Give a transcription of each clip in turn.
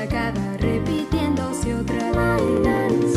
acaba repitiéndose otra vez.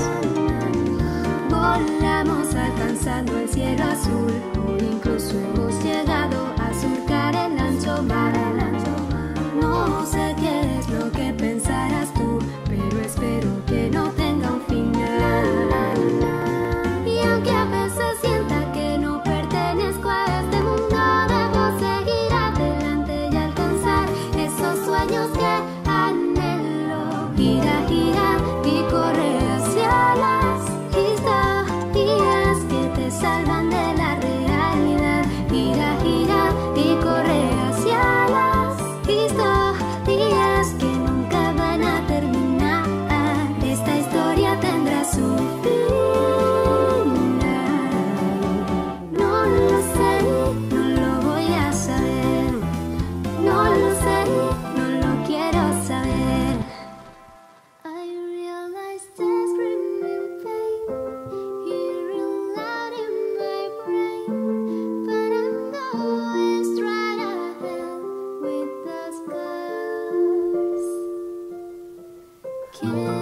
Volamos alcanzando el cielo azul, o incluso hemos llegado a surcar el ancho mar. No sé qué es lo que pensarás tú, pero espero que no tenga un final. Y aunque a veces sienta que no pertenezco a este mundo, debo seguir adelante y alcanzar esos sueños que anhelo. Gira, gira y corre hacia las historias que te salvan de la realidad. Gira, gira y corre hacia las historias que nunca van a terminar. Esta historia tendrá su final. No lo sé, no lo voy a saber. No lo sé, no lo quiero saber. I realize there's screaming pain here loud in my brain, but I'm going straight ahead with the scars.